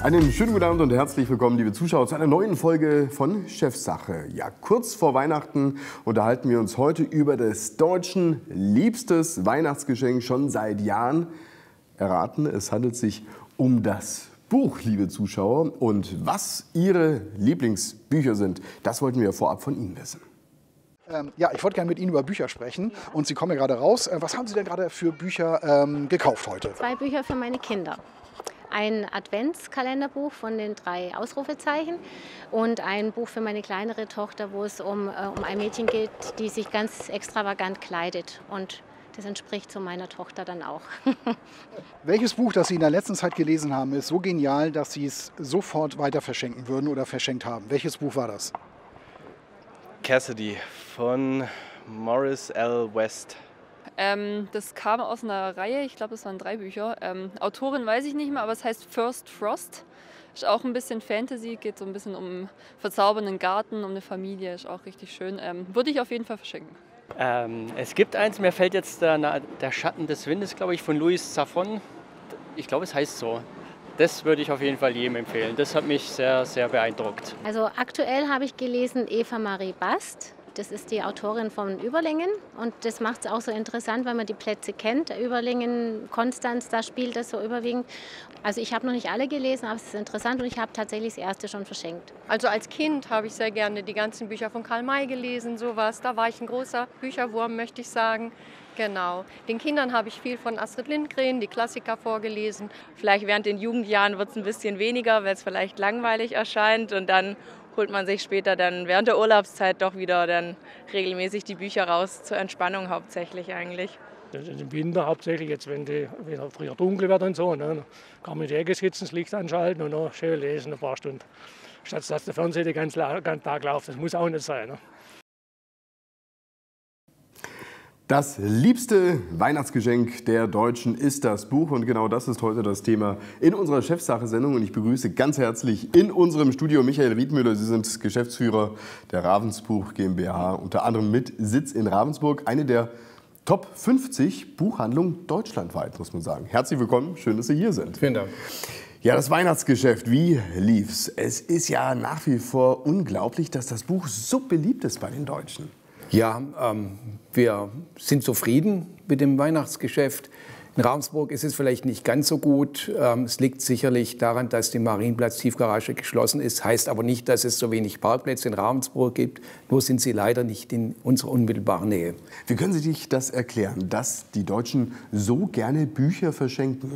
Einen schönen guten Abend und herzlich willkommen, liebe Zuschauer, zu einer neuen Folge von Chefsache. Ja, kurz vor Weihnachten unterhalten wir uns heute über des Deutschen liebstes Weihnachtsgeschenk schon seit Jahren. Erraten, es handelt sich um das Buch, liebe Zuschauer. Und was Ihre Lieblingsbücher sind, das wollten wir vorab von Ihnen wissen. Ja, ich wollte gerne mit Ihnen über Bücher sprechen und Sie kommen ja gerade raus. Was haben Sie denn gerade für Bücher gekauft heute? 2 Bücher für meine Kinder. Ein Adventskalenderbuch von den 3 Ausrufezeichen und ein Buch für meine kleinere Tochter, wo es um ein Mädchen geht, die sich ganz extravagant kleidet. Und das entspricht so meiner Tochter dann auch. Welches Buch, das Sie in der letzten Zeit gelesen haben, ist so genial, dass Sie es sofort weiter verschenken würden oder verschenkt haben? Welches Buch war das? Cassidy von Morris L. West. Das kam aus einer Reihe, ich glaube, es waren 3 Bücher. Autorin weiß ich nicht mehr, aber es heißt First Frost. Ist auch ein bisschen Fantasy, geht so ein bisschen um einen verzaubernden Garten, um eine Familie, ist auch richtig schön. Würde ich auf jeden Fall verschenken. Es gibt eins, mir fällt jetzt der Schatten des Windes, glaube ich, von Louis Zafon. Ich glaube, es heißt so. Das würde ich auf jeden Fall jedem empfehlen. Das hat mich sehr, sehr beeindruckt. Also aktuell habe ich gelesen Eva Marie Bast. Das ist die Autorin von Überlingen und das macht es auch so interessant, weil man die Plätze kennt. Überlingen, Konstanz, da spielt das so überwiegend. Also ich habe noch nicht alle gelesen, aber es ist interessant und ich habe tatsächlich das erste schon verschenkt. Also als Kind habe ich sehr gerne die ganzen Bücher von Karl May gelesen, sowas. Da war ich ein großer Bücherwurm, möchte ich sagen. Genau. Den Kindern habe ich viel von Astrid Lindgren, die Klassiker vorgelesen. Vielleicht während den Jugendjahren wird es ein bisschen weniger, weil es vielleicht langweilig erscheint und dann holt man sich später dann während der Urlaubszeit doch wieder dann regelmäßig die Bücher raus, zur Entspannung hauptsächlich eigentlich. Im Winter hauptsächlich, jetzt wenn es früher dunkel wird und so, ne, dann kann man in die Ecke sitzen, das Licht anschalten und noch schön lesen ein paar Stunden. Statt dass der Fernseher den ganzen Tag läuft, das muss auch nicht sein. Ne. Das liebste Weihnachtsgeschenk der Deutschen ist das Buch und genau das ist heute das Thema in unserer Chefsache-Sendung und ich begrüße ganz herzlich in unserem Studio Michael Riedmüller. Sie sind Geschäftsführer der Ravensbuch GmbH, unter anderem mit Sitz in Ravensburg, eine der Top 50 Buchhandlungen deutschlandweit, muss man sagen. Herzlich willkommen, schön, dass Sie hier sind. Vielen Dank. Ja, das Weihnachtsgeschäft, wie lief's? Es ist ja nach wie vor unglaublich, dass das Buch so beliebt ist bei den Deutschen. Ja, wir sind zufrieden mit dem Weihnachtsgeschäft. In Ravensburg ist es vielleicht nicht ganz so gut. Es liegt sicherlich daran, dass die Marienplatz-Tiefgarage geschlossen ist. Heißt aber nicht, dass es so wenig Parkplätze in Ravensburg gibt. Nur sind sie leider nicht in unserer unmittelbaren Nähe. Wie können Sie sich das erklären, dass die Deutschen so gerne Bücher verschenken?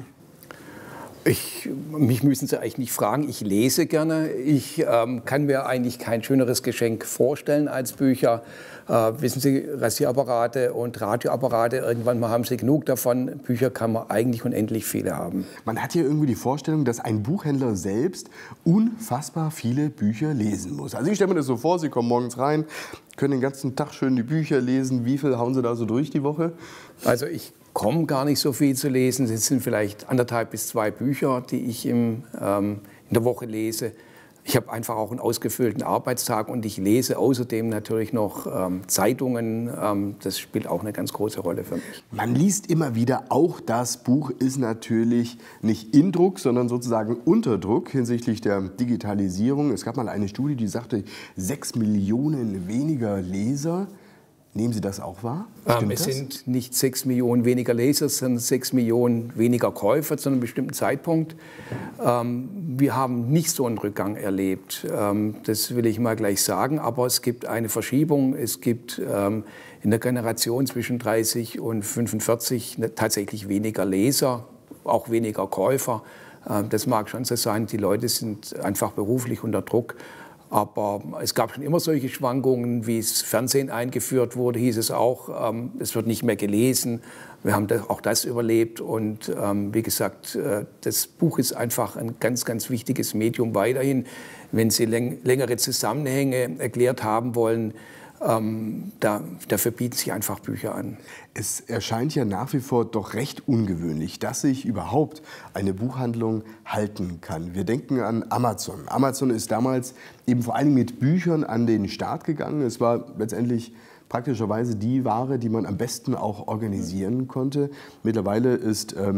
Mich müssen Sie eigentlich nicht fragen. Ich lese gerne. Ich kann mir eigentlich kein schöneres Geschenk vorstellen als Bücher. Wissen Sie, Rasierapparate und Radioapparate, irgendwann mal haben Sie genug davon. Bücher kann man eigentlich unendlich viele haben. Man hat hier irgendwie die Vorstellung, dass ein Buchhändler selbst unfassbar viele Bücher lesen muss. Also ich stelle mir das so vor, Sie kommen morgens rein, können den ganzen Tag schön die Bücher lesen. Wie viel hauen Sie da so durch die Woche? Also ich komme gar nicht so viel zu lesen. Es sind vielleicht 1,5 bis 2 Bücher, die ich in der Woche lese. Ich habe einfach auch einen ausgefüllten Arbeitstag und ich lese außerdem natürlich noch Zeitungen. Das spielt auch eine ganz große Rolle für mich. Man liest immer wieder, auch das Buch ist natürlich nicht in Druck, sondern sozusagen unter Druck hinsichtlich der Digitalisierung. Es gab mal eine Studie, die sagte, 6 Millionen weniger Leser. Nehmen Sie das auch wahr? Es sind nicht 6 Millionen weniger Leser, sondern 6 Millionen weniger Käufer zu einem bestimmten Zeitpunkt. Wir haben nicht so einen Rückgang erlebt, das will ich mal gleich sagen. Aber es gibt eine Verschiebung. Es gibt in der Generation zwischen 30 und 45 tatsächlich weniger Leser, auch weniger Käufer. Das mag schon so sein. Die Leute sind einfach beruflich unter Druck. Aber es gab schon immer solche Schwankungen, wie das Fernsehen eingeführt wurde, hieß es auch, es wird nicht mehr gelesen. Wir haben auch das überlebt und wie gesagt, das Buch ist einfach ein ganz, ganz wichtiges Medium weiterhin. Wenn Sie längere Zusammenhänge erklärt haben wollen, dafür bieten sich einfach Bücher an. Es erscheint ja nach wie vor doch recht ungewöhnlich, dass sich überhaupt eine Buchhandlung halten kann. Wir denken an Amazon. Amazon ist damals eben vor allem mit Büchern an den Start gegangen. Es war letztendlich praktischerweise die Ware, die man am besten auch organisieren konnte. Mittlerweile ist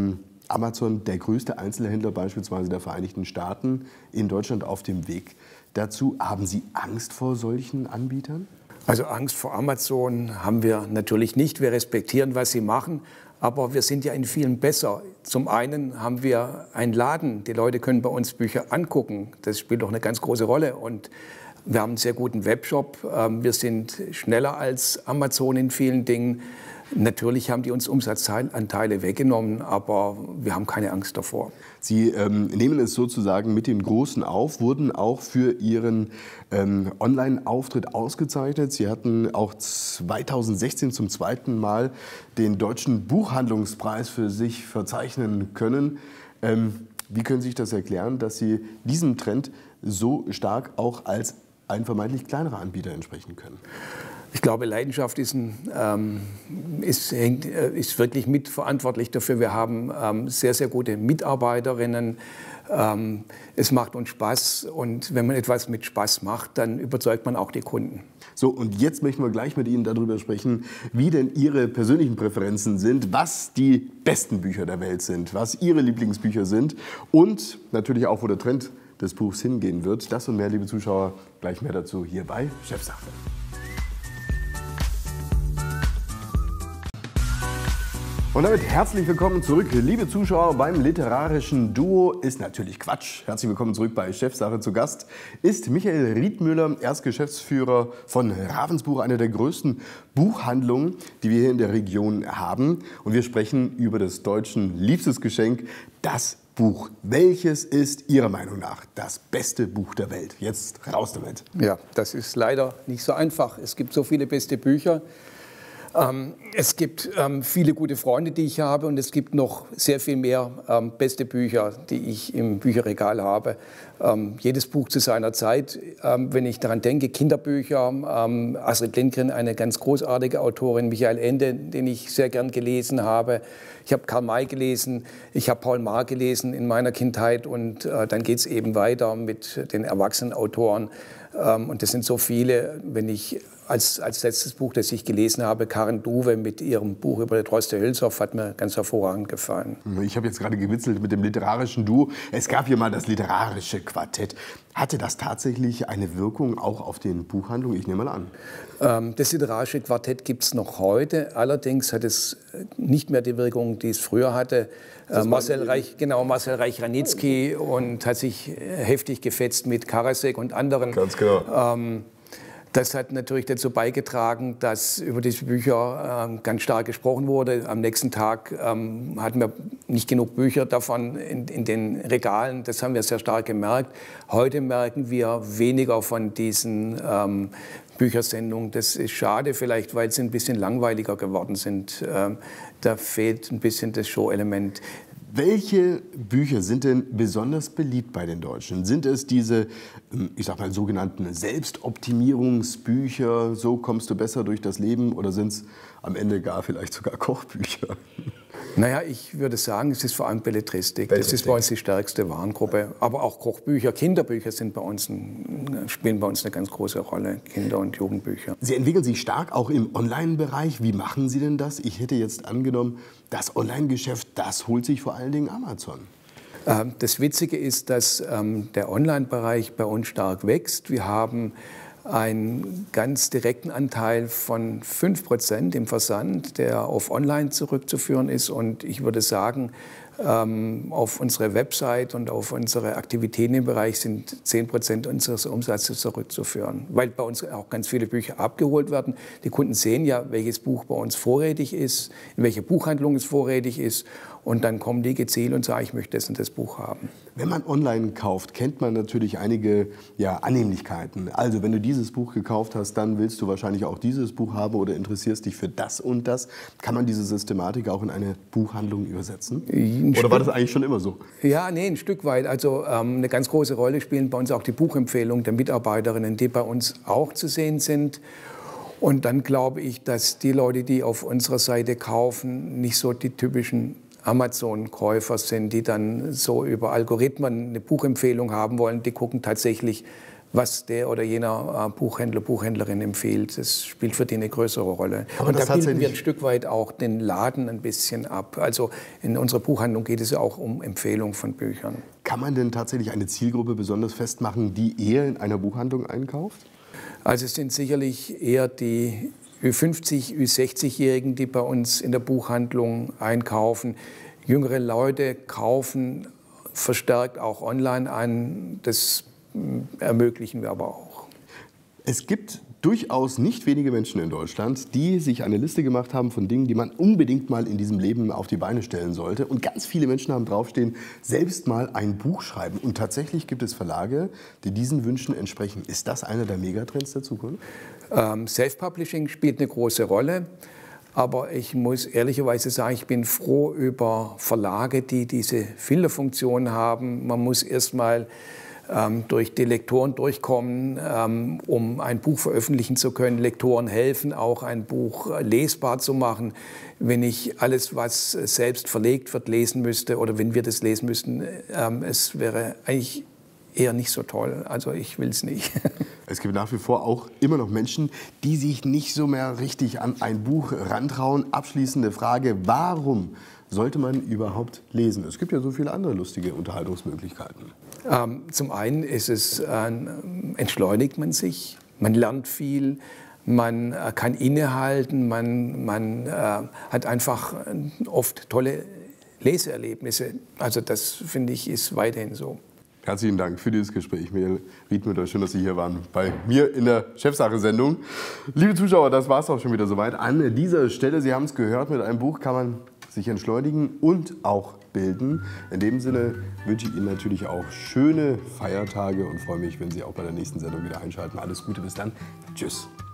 Amazon, der größte Einzelhändler beispielsweise der Vereinigten Staaten, in Deutschland auf dem Weg dazu. Haben Sie Angst vor solchen Anbietern? Also Angst vor Amazon haben wir natürlich nicht. Wir respektieren, was sie machen. Aber wir sind ja in vielen besser. Zum einen haben wir einen Laden. Die Leute können bei uns Bücher angucken. Das spielt doch eine ganz große Rolle. Und wir haben einen sehr guten Webshop. Wir sind schneller als Amazon in vielen Dingen. Natürlich haben die uns Umsatzanteile weggenommen, aber wir haben keine Angst davor. Sie nehmen es sozusagen mit den Großen auf, wurden auch für Ihren Online-Auftritt ausgezeichnet. Sie hatten auch 2016 zum zweiten Mal den Deutschen Buchhandlungspreis für sich verzeichnen können. Wie können Sie sich das erklären, dass Sie diesem Trend so stark auch als ein vermeintlich kleinerer Anbieter entsprechen können? Ich glaube, Leidenschaft ist wirklich mitverantwortlich dafür. Wir haben sehr, sehr gute Mitarbeiterinnen. Es macht uns Spaß. Und wenn man etwas mit Spaß macht, dann überzeugt man auch die Kunden. So, und jetzt möchten wir gleich mit Ihnen darüber sprechen, wie denn Ihre persönlichen Präferenzen sind, was die besten Bücher der Welt sind, was Ihre Lieblingsbücher sind und natürlich auch, wo der Trend des Buchs hingehen wird. Das und mehr, liebe Zuschauer, gleich mehr dazu hier bei Chefsache. Und damit herzlich willkommen zurück, liebe Zuschauer, beim literarischen Duo. Ist natürlich Quatsch. Herzlich willkommen zurück bei Chefsache. Zu Gast ist Michael Riedmüller, Erstgeschäftsführer von Ravensbuch, einer der größten Buchhandlungen, die wir hier in der Region haben. Und wir sprechen über des Deutschen liebstes Geschenk, das Buch. Welches ist Ihrer Meinung nach das beste Buch der Welt? Jetzt raus damit. Ja, das ist leider nicht so einfach. Es gibt so viele beste Bücher. Es gibt viele gute Freunde, die ich habe, und es gibt noch sehr viel mehr beste Bücher, die ich im Bücherregal habe. Jedes Buch zu seiner Zeit. Wenn ich daran denke, Kinderbücher, Astrid Lindgren, eine ganz großartige Autorin, Michael Ende, den ich sehr gern gelesen habe. Ich habe Karl May gelesen, ich habe Paul Maar gelesen in meiner Kindheit, und dann geht es eben weiter mit den Erwachsenenautoren. Und das sind so viele. Wenn ich als letztes Buch, das ich gelesen habe, Karen Duwe mit ihrem Buch über Droste Hülshoff, hat mir ganz hervorragend gefallen. Ich habe jetzt gerade gewitzelt mit dem literarischen Duo. Es gab hier mal das literarische Quartett. Hatte das tatsächlich eine Wirkung auch auf den Buchhandlungen? Ich nehme mal an. Das literarische Quartett gibt es noch heute. Allerdings hat es nicht mehr die Wirkung, die es früher hatte. Marcel Reich-Ranitzky und hat sich heftig gefetzt mit Karasek und anderen. Ganz genau. Das hat natürlich dazu beigetragen, dass über diese Bücher ganz stark gesprochen wurde. Am nächsten Tag hatten wir nicht genug Bücher davon in den Regalen. Das haben wir sehr stark gemerkt. Heute merken wir weniger von diesen Büchersendungen. Das ist schade, vielleicht weil sie ein bisschen langweiliger geworden sind. Da fehlt ein bisschen das Show-Element. Welche Bücher sind denn besonders beliebt bei den Deutschen? Sind es diese, ich sag mal, sogenannten Selbstoptimierungsbücher, so kommst du besser durch das Leben, oder sind es am Ende gar vielleicht sogar Kochbücher? Naja, ich würde sagen, es ist vor allem Belletristik. Das ist bei uns die stärkste Warengruppe. Aber auch Kochbücher, Kinderbücher spielen bei uns eine ganz große Rolle, Kinder- und Jugendbücher. Sie entwickeln sich stark auch im Online-Bereich. Wie machen Sie denn das? Ich hätte jetzt angenommen, das Online-Geschäft, das holt sich vor allen Dingen Amazon. Das Witzige ist, dass der Online-Bereich bei uns stark wächst. Wir haben einen ganz direkten Anteil von 5% im Versand, der auf Online zurückzuführen ist. Und ich würde sagen, auf unsere Website und auf unsere Aktivitäten im Bereich sind 10% unseres Umsatzes zurückzuführen, weil bei uns auch ganz viele Bücher abgeholt werden. Die Kunden sehen ja, welches Buch bei uns vorrätig ist, in welcher Buchhandlung es vorrätig ist. Und dann kommen die gezielt und sagen, ich möchte das und das Buch haben. Wenn man online kauft, kennt man natürlich einige Annehmlichkeiten. Also wenn du dieses Buch gekauft hast, dann willst du wahrscheinlich auch dieses Buch haben oder interessierst dich für das und das. Kann man diese Systematik auch in eine Buchhandlung übersetzen? Oder war das eigentlich schon immer so? Ja, nee, ein Stück weit. Also eine ganz große Rolle spielen bei uns auch die Buchempfehlungen der Mitarbeiterinnen, die bei uns auch zu sehen sind. Und dann glaube ich, dass die Leute, die auf unserer Seite kaufen, nicht so die typischen Amazon-Käufer sind, die dann so über Algorithmen eine Buchempfehlung haben wollen. Die gucken tatsächlich, was der oder jener Buchhändler, Buchhändlerin empfiehlt. Das spielt für die eine größere Rolle. Aber und da bilden wir ein Stück weit auch den Laden ein bisschen ab. Also in unserer Buchhandlung geht es ja auch um Empfehlung von Büchern. Kann man denn tatsächlich eine Zielgruppe besonders festmachen, die eher in einer Buchhandlung einkauft? Also es sind sicherlich eher die Ü50, Ü60-Jährigen, die bei uns in der Buchhandlung einkaufen. Jüngere Leute kaufen verstärkt auch online ein. Das ermöglichen wir aber auch. Es gibt durchaus nicht wenige Menschen in Deutschland, die sich eine Liste gemacht haben von Dingen, die man unbedingt mal in diesem Leben auf die Beine stellen sollte. Und ganz viele Menschen haben draufstehen, selbst mal ein Buch schreiben. Und tatsächlich gibt es Verlage, die diesen Wünschen entsprechen. Ist das einer der Megatrends der Zukunft? Self-Publishing spielt eine große Rolle. Aber ich muss ehrlicherweise sagen, ich bin froh über Verlage, die diese Filterfunktion haben. Man muss erst mal durch die Lektoren durchkommen, um ein Buch veröffentlichen zu können. Lektoren helfen auch, ein Buch lesbar zu machen. Wenn ich alles, was selbst verlegt wird, lesen müsste oder wenn wir das lesen müssten, es wäre eigentlich eher nicht so toll. Also ich will es nicht. Es gibt nach wie vor auch immer noch Menschen, die sich nicht so mehr richtig an ein Buch rantrauen. Abschließende Frage, warum sollte man überhaupt lesen? Es gibt ja so viele andere lustige Unterhaltungsmöglichkeiten. Zum einen ist es, entschleunigt man sich, man lernt viel, man kann innehalten, man hat einfach oft tolle Leseerlebnisse. Also das, finde ich, ist weiterhin so. Herzlichen Dank für dieses Gespräch, Michael Riedmüller. Schön, dass Sie hier waren bei mir in der Chefsache-Sendung. Liebe Zuschauer, das war es auch schon wieder soweit. An dieser Stelle, Sie haben es gehört, mit einem Buch kann man sich entschleunigen und auch bilden. In dem Sinne wünsche ich Ihnen natürlich auch schöne Feiertage und freue mich, wenn Sie auch bei der nächsten Sendung wieder einschalten. Alles Gute, bis dann. Tschüss.